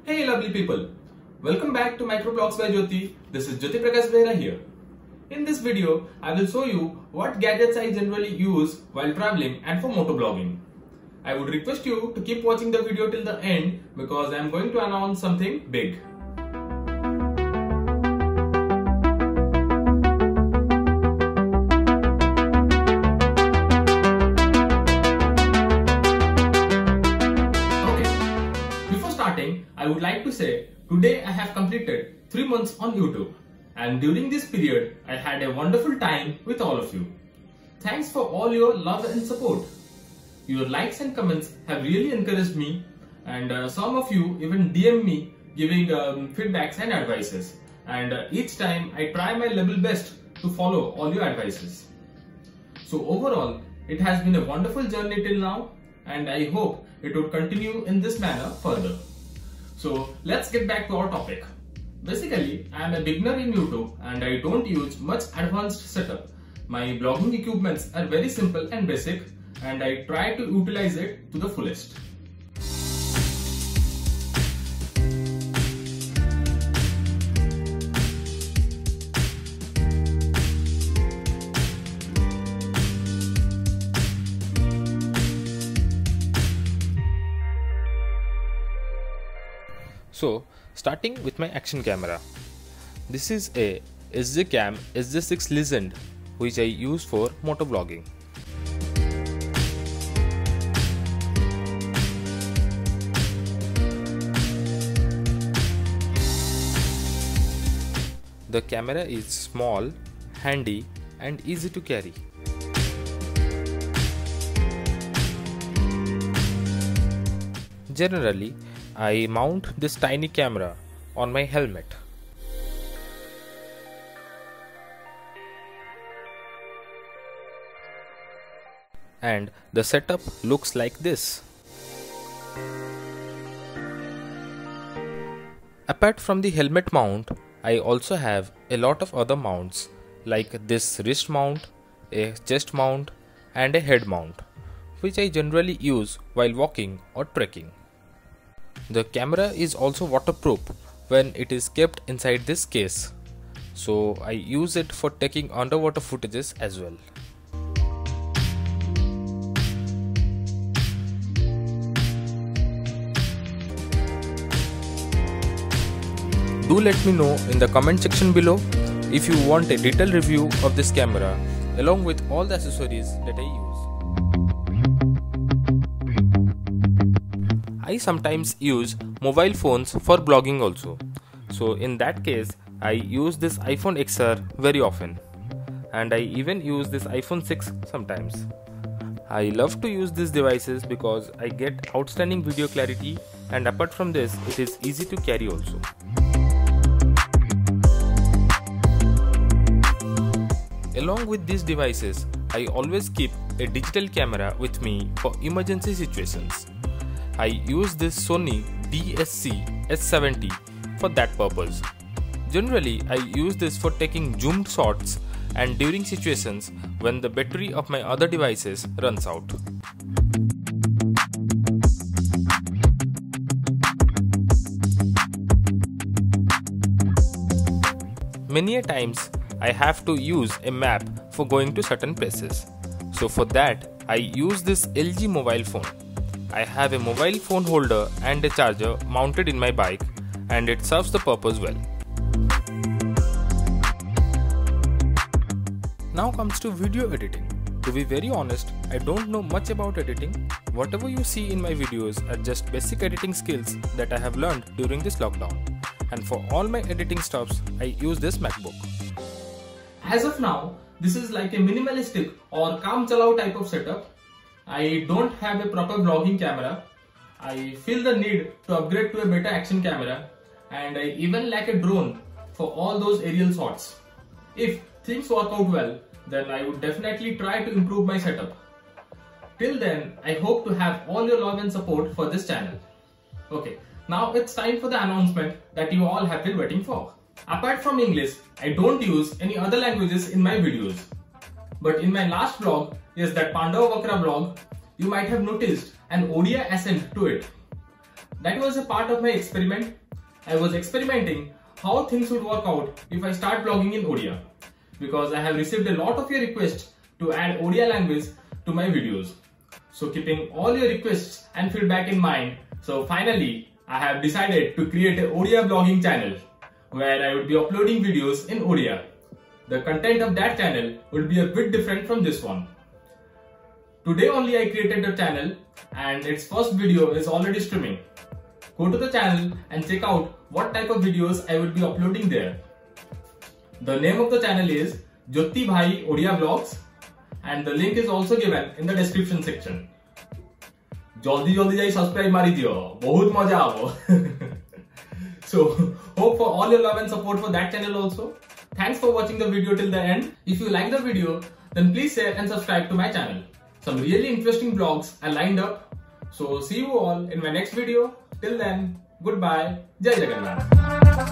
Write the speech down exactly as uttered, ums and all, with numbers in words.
Hey lovely people, welcome back to Microblogs by Jyoti. This is Jyoti Prakash Behra here. In this video, I will show you what gadgets I generally use while traveling and for motovlogging. I would request you to keep watching the video till the end because I am going to announce something big. I would like to say, today I have completed three months on YouTube, and during this period I had a wonderful time with all of you. Thanks for all your love and support. Your likes and comments have really encouraged me, and uh, some of you even D M me giving um, feedbacks and advices, and uh, each time I try my level best to follow all your advices. So overall, it has been a wonderful journey till now, and I hope it would continue in this manner further. So let's get back to our topic. Basically, I am a beginner in YouTube and I don't use much advanced setup. My blogging equipments are very simple and basic, and I try to utilize it to the fullest. So, starting with my action camera. This is a S J Cam S J six Legend which I use for motovlogging. The camera is small, handy and easy to carry. Generally, I mount this tiny camera on my helmet. And the setup looks like this. Apart from the helmet mount, I also have a lot of other mounts like this wrist mount, a chest mount and a head mount, which I generally use while walking or trekking. The camera is also waterproof when it is kept inside this case, so I use it for taking underwater footages as well. Do let me know in the comment section below if you want a detailed review of this camera along with all the accessories that I use. I sometimes use mobile phones for blogging also. So in that case, I use this iPhone X R very often. And I even use this iPhone six sometimes. I love to use these devices because I get outstanding video clarity, and apart from this, it is easy to carry also. Along with these devices, I always keep a digital camera with me for emergency situations. I use this Sony D S C S seventy for that purpose. Generally, I use this for taking zoomed shots and during situations when the battery of my other devices runs out. Many a times, I have to use a map for going to certain places. So for that, I use this L G mobile phone. I have a mobile phone holder and a charger mounted in my bike, and it serves the purpose well. Now comes to video editing. To be very honest, I don't know much about editing. Whatever you see in my videos are just basic editing skills that I have learned during this lockdown. And for all my editing stuffs, I use this MacBook. As of now, this is like a minimalistic or kaam chalao type of setup. I don't have a proper vlogging camera. I feel the need to upgrade to a better action camera, and I even lack a drone for all those aerial shots. If things work out well, then I would definitely try to improve my setup. Till then, I hope to have all your love and support for this channel. Okay, now it's time for the announcement that you all have been waiting for. Apart from English, I don't use any other languages in my videos. But in my last vlog, yes, that Pandava Vakra vlog, you might have noticed an Odia accent to it. that was a part of my experiment. I was experimenting how things would work out if I start blogging in Odia, because I have received a lot of your requests to add Odia language to my videos. So keeping all your requests and feedback in mind, so finally I have decided to create a Odia blogging channel where I would be uploading videos in Odia. The content of that channel would be a bit different from this one. Today only I created the channel and its first video is already streaming. Go to the channel and check out what type of videos I will be uploading there. The name of the channel is Jyoti Bhai Odia Vlogs and the link is also given in the description section. Jaldi jaldi jai subscribe mari dio, bahut maja abo. So hope for all your love and support for that channel also. Thanks for watching the video till the end. If you like the video, then please share and subscribe to my channel. Some really interesting vlogs are lined up. So see you all in my next video. Till then, goodbye. Jai Jagannath.